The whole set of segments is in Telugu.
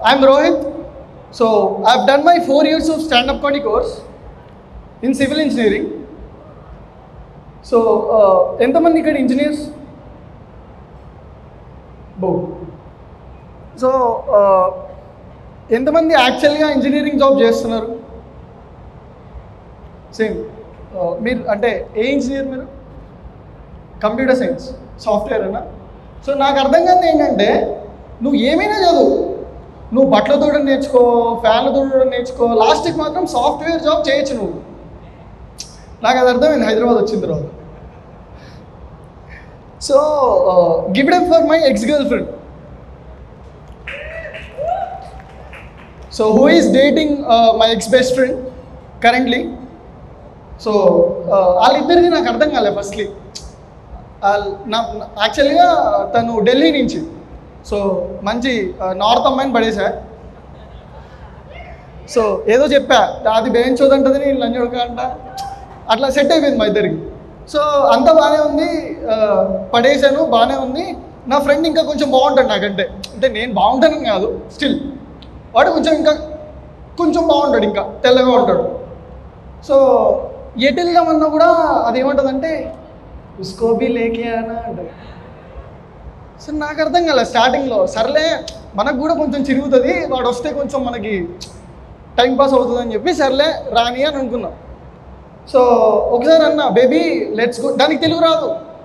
I'm Rohit. So I've done my 4 years of stand-up comedy course in civil engineering. So ఎంతమంది ఇక్కడ ఇంజనీర్స్? సో ఎంతమంది యాక్చువల్గా ఇంజనీరింగ్ జాబ్ చేస్తున్నారు? సేమ్ మీరు అంటే ఏ ఇంజనీర్ మీరు? కంప్యూటర్ సైన్స్, సాఫ్ట్వేర్ అన్నా? సో నాకు అర్థం కాదు ఏంటంటే నువ్వు ఏమైనా చదువు, నువ్వు బట్టలు తోడడం నేర్చుకో, ఫ్యాన్లు తోడడం నేర్చుకో, లాస్ట్కి మాత్రం సాఫ్ట్వేర్ జాబ్ చేయొచ్చు నువ్వు. నాకు అది అర్థమైంది హైదరాబాద్ వచ్చిన తర్వాత. So give it up for my ex girlfriend. So who is dating my ex best friend currently. So వాళ్ళిద్దరిది నాకు అర్థం కాలే ఫస్ట్లీ. యాక్చువల్గా తను ఢిల్లీ నుంచి, సో మంచి నార్త్ అమ్మాయిని పడేసా. సో ఏదో చెప్పా, అది బేయించోదంటది, నేను లంచ్ అంట, అట్లా సెట్ అయిపోయింది మా ఇద్దరికి. సో అంతా బాగానే ఉంది, పడేసాను, బాగానే ఉంది. నా ఫ్రెండ్ ఇంకా కొంచెం బాగుంటాడు నాకంటే, అంటే నేను బాగుంటానని కాదు, స్టిల్ వాడు ఇంకా కొంచెం బాగుంటాడు, ఇంకా తెల్లగా ఉంటాడు. సో ఎటు వెళ్దామన్నా కూడా అదేమంటుందంటే ఉస్కోబీ లేకే అనా అంటది. సో నాకు అర్థం కాలే స్టార్టింగ్లో. సర్లే మనకు కూడా కొంచెం చిరుగుతుంది, వాడు వస్తే కొంచెం మనకి టైంపాస్ అవుతుందని చెప్పి సర్లే రాని అని అనుకున్నాం. సో ఒకసారి అన్న, బేబీ లెట్స్ గో, దానికి తెలుగు రాదు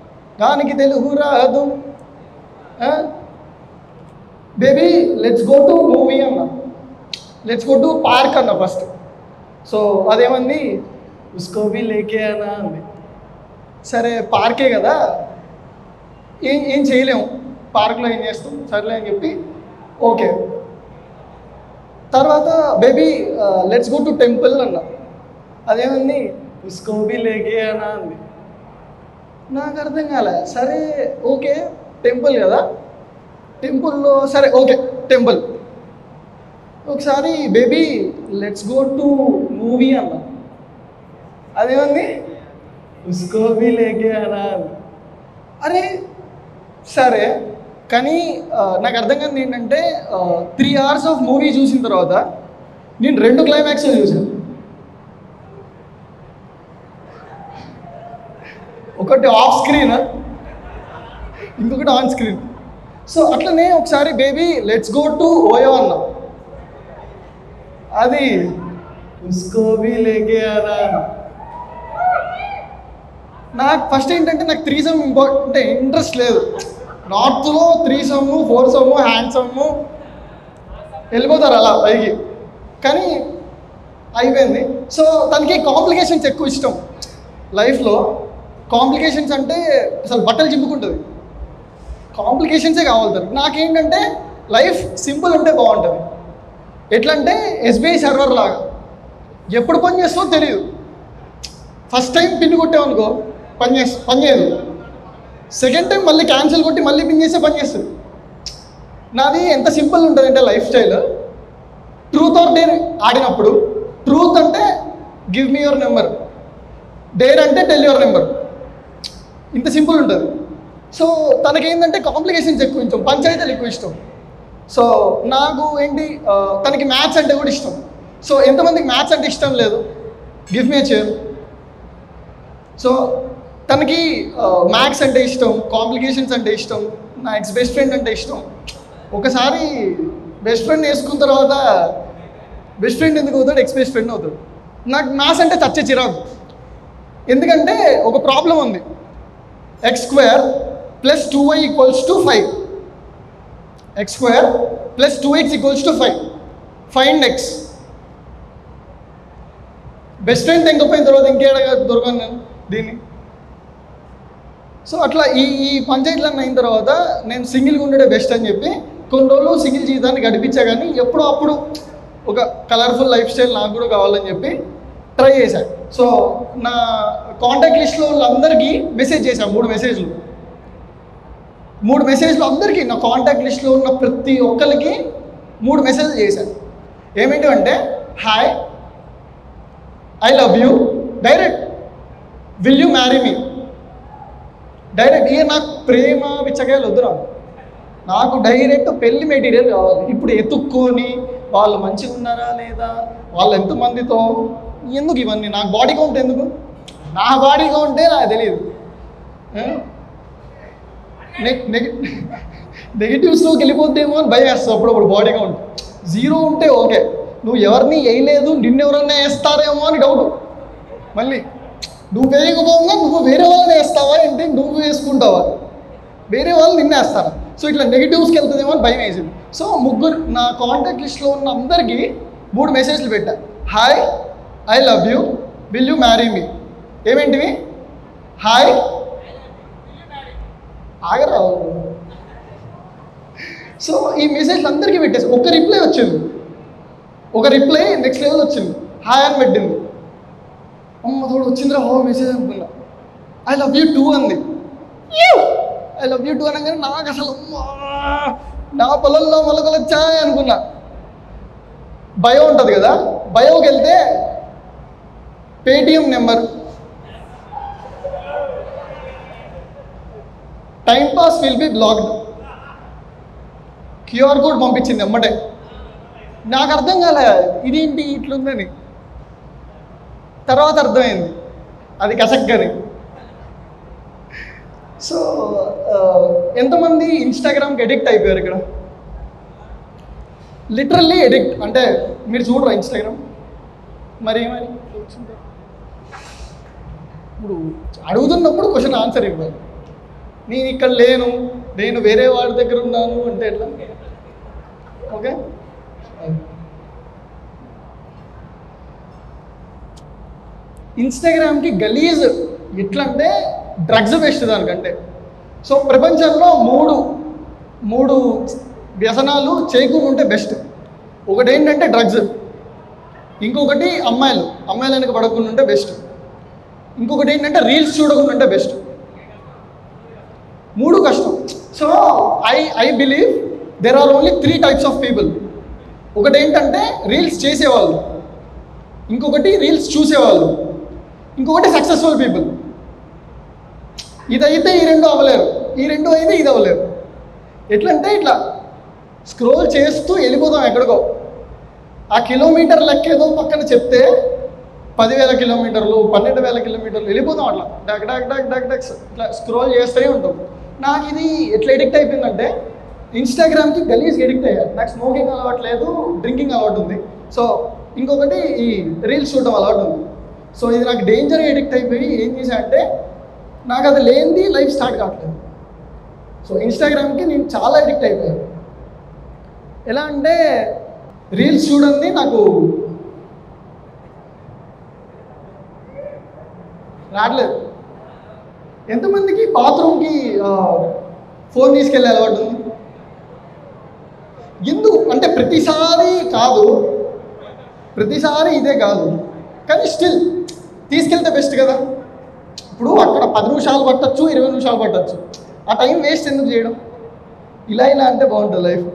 baby let's go to movie అన్న, లెట్స్ గో టు పార్క్ అన్న ఫస్ట్. సో అదేమంది ఉస్కోబీ లేకే అనా అంది. సరే పార్కే కదా, ఏం చేయలేము, పార్క్లో ఏం చేస్తాం, సర్లే అని చెప్పి ఓకే. తర్వాత baby let's go to temple అన్న. అదేమంది ఉస్కోబీ లేకే అనా అంది. నాకు అర్థం కాలే. సరే ఓకే టెంపుల్ కదా, టెంపుల్లో సరే ఓకే టెంపుల్. ఒకసారి baby let's go to movie అన్న. అదేమంది ఉస్కోబీ లేకే అనా అంది. అరే సరే, కానీ నాకు అర్థం కాదు ఏంటంటే 3 hours ఆఫ్ మూవీ చూసిన తర్వాత నేను 2 క్లైమాక్స్ చూశాను. ఒకటి ఆఫ్ స్క్రీన్, ఇంకొకటి ఆన్ స్క్రీన్. సో అట్లనే ఒకసారి baby let's go to OYO అన్నా. అది ఉస్కోబీ లేకే అనా. నాకు ఫస్ట్ ఏంటంటే నాకు 3 సమ్ అంటే ఇంట్రెస్ట్ లేదు. నార్త్లో 3 సమ్ 4 సమ్ హ్యాండ్సమ్ వెళ్ళిపోతారు అలా పైకి, కానీ అయిపోయింది. సో తనకి కాంప్లికేషన్స్ ఎక్కువ ఇష్టం లైఫ్లో. కాంప్లికేషన్స్ అంటే అసలు బట్టలు చింపుకుంటుంది, కాంప్లికేషన్సే కావాలి తనకి. నాకేంటంటే లైఫ్ సింపుల్ ఉంటే బాగుంటుంది. ఎట్లా అంటే ఎస్బీఐ సర్వర్ లాగా, ఎప్పుడు పని చేస్తుందో తెలియదు. ఫస్ట్ టైం పిన్ కొట్టామనుకో పని చేయదు, సెకండ్ టైం మళ్ళీ క్యాన్సిల్ కొట్టి మళ్ళీ పిన్ చేస్తే పని చేస్తుంది. నాది ఎంత సింపుల్ ఉంటుంది అంటే lifestyle. Truth or dare ఆడినప్పుడు ట్రూత్ అంటే give me your number, dare అంటే టెల్ యువర్ నెంబర్, ఇంత సింపుల్ ఉంటుంది. సో తనకేంటంటే కాంప్లికేషన్స్ ఎక్కువ ఇష్టం, పంచాయతీలు ఎక్కువ ఇష్టం. సో నాకు ఏంటి తనకి మ్యాథ్స్ అంటే కూడా ఇష్టం. సో ఎంతమందికి మ్యాథ్స్ అంటే ఇష్టం లేదు? Give me a chair. So తనకి మ్యాథ్స్ అంటే ఇష్టం, కాంప్లికేషన్స్ అంటే ఇష్టం, నా ఎక్స్ బెస్ట్ ఫ్రెండ్ అంటే ఇష్టం. ఒకసారి బెస్ట్ ఫ్రెండ్ వేసుకున్న తర్వాత బెస్ట్ ఫ్రెండ్ ఎందుకు అవుతాడు, ఎక్స్ బెస్ట్ ఫ్రెండ్ అవుతాడు. నాకు మ్యాథ్స్ అంటే చచ్చే చిరాకు. ఎందుకంటే ఒక ప్రాబ్లం ఉంది, x² + 2y = 5, x² + 2x = 5, find x. Best friend తెంకపోయిన తర్వాత ఇంకేడ దొరకను నేను దీన్ని. సో అట్లా ఈ పంచాయతీలన్నీ అయిన తర్వాత నేను సింగిల్గా ఉండడే బెస్ట్ అని చెప్పి కొన్ని రోజులు సింగిల్ జీవితాన్ని గడిపించా. కానీ ఎప్పుడో అప్పుడు ఒక కలర్ఫుల్ లైఫ్ స్టైల్ నాకు కూడా కావాలని చెప్పి ట్రై చేశాను. సో నా కాంటాక్ట్ లిస్ట్లో వాళ్ళందరికీ మెసేజ్ చేశాను, 3 మెసేజ్లు అందరికీ, నా కాంటాక్ట్ లిస్ట్లో ఉన్న ప్రతి ఒక్కరికి 3 మెసేజ్లు చేశాను. ఏమిటి అంటే hi, I love you, direct will you marry me, direct. ఇక నాకు ప్రేమ పిచ్చకాయలు వద్దురా, నాకు డైరెక్ట్ పెళ్లి మెటీరియల్ కావాలి. ఇప్పుడు ఎత్తుక్కొని వాళ్ళు మంచిగా ఉన్నారా లేదా, వాళ్ళు ఎంతమందితో, ఎందుకు ఇవన్నీ? నాకు బాడీ కౌంట్ ఎందుకు? నా బాడీ కౌంటే నాకు తెలియదు. నెగిటివ్స్లోకి వెళ్ళిపోతేమో అని భయం వేస్తుంది అప్పుడప్పుడు. బాడీ కౌంట్ 0 ఉంటే ఓకే, నువ్వు ఎవరిని వేయలేదు నిన్నెవరన్నా వేస్తారేమో అని డౌట్. మళ్ళీ నువ్వు వేయకపోగా నువ్వు వేరే వాళ్ళని వేస్తావా ఏంటి, నువ్వు వేసుకుంటావా, వేరే వాళ్ళు నిన్ను వేస్తారా? సో ఇట్లా నెగిటివ్స్కి వెళ్తుందేమో అని భయం వేసింది. సో ముగ్గురు నా కాంటాక్ట్ లిస్ట్లో ఉన్న అందరికీ 3 మెసేజ్లు పెట్టా. Hi, I love you, will you marry me. ఏమేంటివి? హాయ్, ఆగరా. సో ఈ మెసేజ్లు అందరికీ పెట్టేసి ఒక రిప్లై వచ్చింది. ఒక రిప్లై నెక్స్ట్ లెవెల్ వచ్చింది. హాయ్ అని పెట్టింది. అమ్మ తోడు వచ్చిందిరా హో మెసేజ్ అనుకున్నా. ఐ లవ్ యూ టూ అంది. ఐ లవ్ యూ టూ అనగానే నాకు అసలు నా పొలంలో మొలకలు వచ్చాయి అనుకున్నా. బయో ఉంటుంది కదా, బయోకి వెళ్తే Paytm number, time pass will be blocked, QR code పంపించింది అమ్మటే. నాకు అర్థం కాలే ఇదేంటి ఇట్లుందని. తర్వాత అర్థమైంది అది కసక్కని. సో ఎంతమంది ఇన్స్టాగ్రామ్కి ఎడిక్ట్ అయిపోయారు ఇక్కడ? Literally addict. అంటే మీరు చూడరా ఇన్స్టాగ్రామ్? మరి ఇప్పుడు అడుగుతున్నప్పుడు క్వశ్చన్ ఆన్సర్ ఇవ్వాలి. నేను ఇక్కడ లేను, నేను వేరే వాడి దగ్గర ఉన్నాను అంటే ఎట్లా? ఓకే, ఇన్స్టాగ్రామ్కి గలీజ్ ఎట్లా అంటే డ్రగ్స్ బెస్ట్ దానికంటే. సో ప్రపంచంలో మూడు వ్యసనాలు చేయకుండా ఉంటే బెస్ట్. ఒకటి ఏంటంటే డ్రగ్స్, ఇంకొకటి అమ్మాయిలు వెనక పడకుండా ఉంటే బెస్ట్, ఇంకొకటి ఏంటంటే రీల్స్ చూడకుండా ఉంటే బెస్ట్. 3 కష్టం. So I believe there are only 3 types of people. ఒకటి ఏంటంటే రీల్స్ చేసేవాళ్ళు, ఇంకొకటి రీల్స్ చూసేవాళ్ళు, ఇంకొకటి సక్సెస్ఫుల్ పీపుల్. ఇదైతే ఈ 2 అవ్వలేరు, ఈ 2 అయితే ఇది అవ్వలేరు. ఎట్లంటే ఇట్లా స్క్రోల్ చేస్తూ వెళ్ళిపోతాం ఎక్కడికో. ఆ కిలోమీటర్ లెక్క ఏదో పక్కన చెప్తే 10,000 కిలోమీటర్లు 12,000 కిలోమీటర్లు వెళ్ళిపోతాం. అట్లా డక్ డక్ డక్ డక్ డక్ ఇట్లా స్క్రోల్ చేస్తూనే ఉంటాం. నాకు ఇది ఎట్లా ఎడిక్ట్ అయిపోయిందంటే ఇన్స్టాగ్రామ్కి గలీజ్కి ఎడిక్ట్ అయ్యా. నాకు స్మోకింగ్ అలవాటు లేదు, డ్రింకింగ్ అలవాటు ఉంది. సో ఇంకొకటి ఈ రీల్స్ చూడడం అలవాటు ఉంది. సో ఇది నాకు డేంజర్గా ఎడిక్ట్ అయిపోయి ఏం చేశా అంటే నాకు అది లేనిది లైఫ్ స్టార్ట్ కావట్లేదు. సో ఇన్స్టాగ్రామ్కి నేను చాలా ఎడిక్ట్ అయిపోయాను. ఎలా అంటే రీల్స్ చూడండి నాకు రావట్లేదు. ఎంతమందికి బాత్రూమ్కి ఫోన్ తీసుకెళ్ళే అలవాటు ఉంది? ఎందుకు అంటే ప్రతిసారి కాదు, ప్రతిసారి ఇదే కాదు, కానీ స్టిల్ తీసుకెళ్తే బెస్ట్ కదా. ఇప్పుడు అక్కడ 10 నిమిషాలు పట్టచ్చు, 20 నిమిషాలు పట్టచ్చు. ఆ టైం వేస్ట్ ఎందుకు చేయడం? ఇలా అంటే బాగుంటుంది లైఫ్.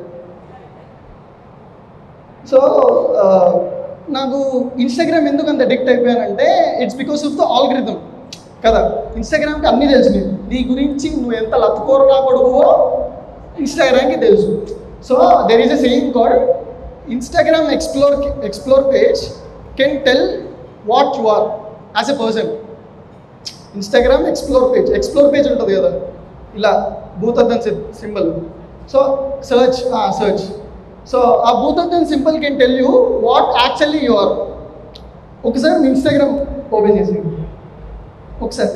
సో నాకు ఇన్స్టాగ్రామ్ ఎందుకు అంత అడిక్ట్ అయిపోయానంటే it's because of the algorithm కదా. ఇన్స్టాగ్రామ్కి అన్నీ తెలుసు, నీ గురించి నువ్వు ఎంత లత్తుకోరలా కొడుకువో ఇన్స్టాగ్రామ్కి తెలుసు. So there is a saying called Instagram explore page can tell what you are as a person. Instagram explore page ఉంటుంది కదా, ఇలా భూతద్దం సింబల్. So search. సో ఆ భూతద్దం symbol can tell you what actually you are. ఒకసారి మీ ఇన్స్టాగ్రామ్ ఓపెన్ చేసి ఒకసారి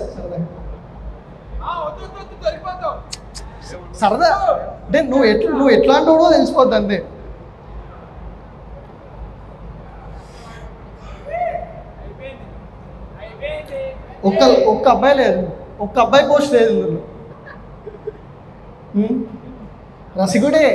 సరదా అంటే నువ్వు ఎట్లాంటి వాడో తెలిసిపోద్ది అంతే. ఒక్క అబ్బాయి లేదు, ఒక్క అబ్బాయి పోస్ట్ లేదు. రసికుడే.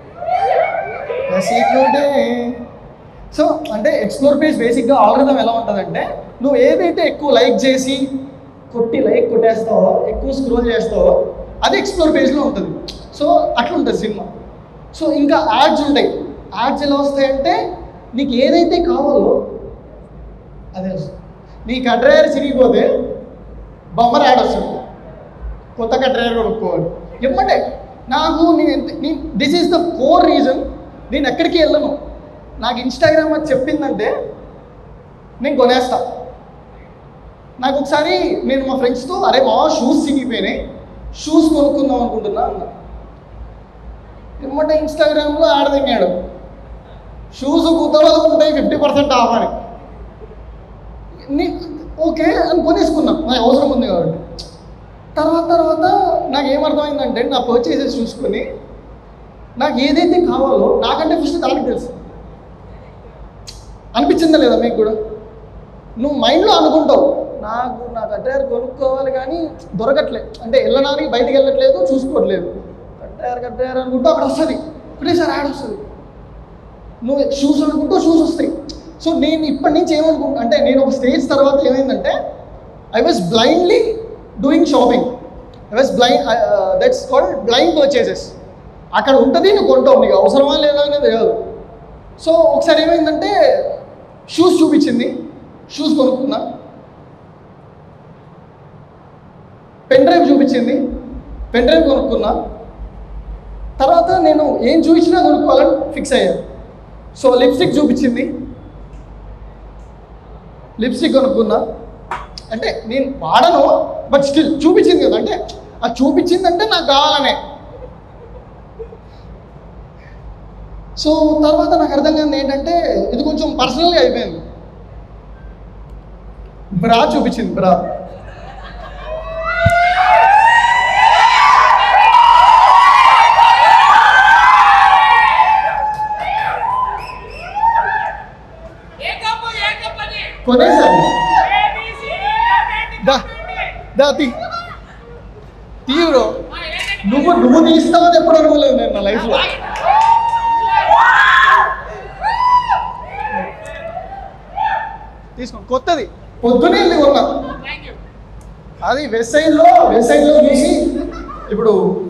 సో అంటే ఎక్స్ప్లోర్ పేజ్ బేసిక్గా ఆల్గరిథం ఎలా ఉంటుందంటే నువ్వు ఏదైతే ఎక్కువ లైక్ చేసి కొట్టేస్తావో, ఎక్కువ స్క్రోల్ చేస్తావో అది ఎక్స్ప్లోర్ పేజ్లో ఉంటుంది. సో అట్లా ఉంటుంది సినిమా. సో ఇంకా యాడ్స్ ఉంటాయి. యాడ్స్ ఎలా వస్తాయంటే నీకు ఏదైతే కావాలో అదే వస్తుంది. నీ కడ్రైర్ చిరిగిపోతే బొమ్మర్ యాడ్ వస్తుంది, కొత్త కడ్రైర్ కొనుక్కోవాలి. ఎమ్మటే నాకు this is the core reason నేను ఎక్కడికి వెళ్ళను. నాకు ఇన్స్టాగ్రామ్ అది చెప్పిందంటే నేను కొనేస్తా. నాకు ఒకసారి నేను మా ఫ్రెండ్స్తో అరే మా షూస్ చినిగిపోయినాయి, షూస్ కొనుక్కుందాం అనుకుంటున్నా అన్న. ఏమంటే ఇన్స్టాగ్రామ్లో ఆడదింగాడు షూస్ కుదరదు ఉంటాయి 50% ఆఫ్ అని. ఓకే అని కొనేసుకున్నాం, నాకు అవసరం ఉంది కాబట్టి. తర్వాత నాకు ఏమర్థమైందంటే నా పర్చేసెస్ చూసుకొని నాకు ఏదైతే కావాలో నాకంటే ఫస్ట్ దానికి తెలుసు. అనిపించిందా లేదా మీకు కూడా? నువ్వు మైండ్లో అనుకుంటావు నాకు అడ్డయారు కొనుక్కోవాలి కానీ దొరకట్లేదు, అంటే వెళ్ళడానికి బయటికి వెళ్ళట్లేదు, చూసుకోవట్లేదు, కట్టారు అనుకుంటూ అక్కడ వస్తుంది, ఒకటేసారి యాడ్ వస్తుంది. నువ్వు షూస్ అనుకుంటూ షూస్ వస్తాయి. సో నేను ఇప్పటి నుంచి ఏమనుకుంటా అంటే నేను ఒక స్టేజ్ తర్వాత ఏమైందంటే I was blindly doing shopping. I was that's called blind purchases. అక్కడ ఉంటుంది, నువ్వు కొంటావు, నీకు అవసరమా లేదా అనేది కాదు. సో ఒకసారి ఏమైందంటే షూస్ చూపించింది, షూస్ కొనుక్కున్నా. పెన్ డ్రైవ్ చూపించింది, పెన్ డ్రైవ్ కొనుక్కున్నా. తర్వాత నేను ఏం చూపించినా కొనుక్కోవాలని ఫిక్స్ అయ్యాను. సో లిప్స్టిక్ చూపించింది, లిప్స్టిక్ కొనుక్కున్నా. అంటే నేను వాడను బట్ స్టిల్ చూపించింది కదా, అంటే అది చూపించిందంటే నాకు కావాలనే. సో తర్వాత నాకు అర్థం కాదు ఏంటంటే ఇది కొంచెం పర్సనల్గా అయిపోయింది. బ్రా చూపించింది, బ్రా. కొనేసాను, తీవ్రం నువ్వు తీస్తావని ఎప్పుడు అనుకోలేదు నేను నా లైఫ్లో. తీసుకోండి, కొత్తది పొద్దునే వెళ్ళి కొన్నా. అది వెస్ట్ సైడ్లో చూసి ఇప్పుడు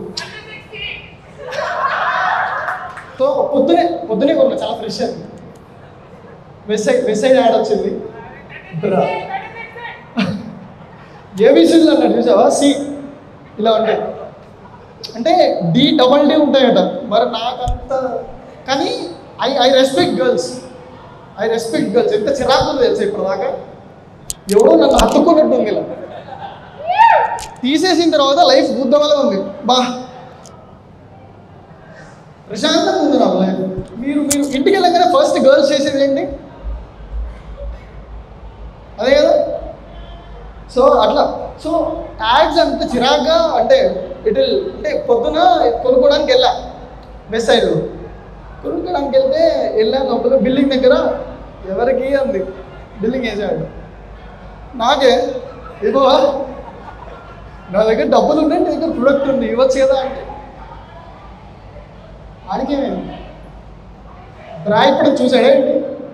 సో పొద్దునే కొన్నా, చాలా ఫ్రెష్ అది. వెస్ట్ సైడ్ యాడ్ వచ్చింది. ఏబీసీలు అన్నాడు చూసావా, సి ఇలా ఉంటాయి, అంటే D ఉంటాయట. మరి నాకంత కానీ ఐ రెస్పెక్ట్ గర్ల్స్. ఎంత చిరాకు తెలుసు ఇప్పటిదాకా. ఎవడో నన్ను హత్తుకున్నట్టు ఉంది. ఇలా తీసేసిన తర్వాత లైఫ్ బుద్ధవల్ల ఉంది, బా ప్రశాంతంగా ఉంది నాకు లైఫ్. మీరు ఇంటికి వెళ్ళగానే ఫస్ట్ గర్ల్స్ చేసేది ఏంటి? అదే కదా. సో అట్లా సో యాడ్స్ అంత చిరాగ్గా అంటే అంటే పొద్దున కొనుక్కోవడానికి వెళ్ళా వెస్ట్ సైడ్లో. కొనుక్కోవడానికి వెళ్ళా లోపల బిల్డింగ్ దగ్గర ఎవరికి అంది బిల్డింగ్ వేసాడు. నాకే ఇగో నా దగ్గర డబ్బులు ఉన్నాయి, నీ దగ్గర ప్రొడక్ట్ ఉంది, ఇవ్వచ్చు కదా అంటే ఆడికేమైంది బ్రా ఇప్పుడు చూసాడేంటి.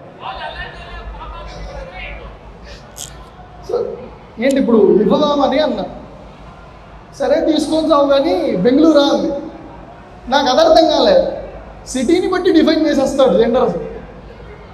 సో ఏంటి ఇప్పుడు ఇవ్వదామని అన్నా. సరే తీసుకొని చావు కానీ బెంగళూరా అంది. నాకు అదర్థం కాలేదు. సిటీని బట్టి డిఫైన్ చేసేస్తాడు జెండర్స్.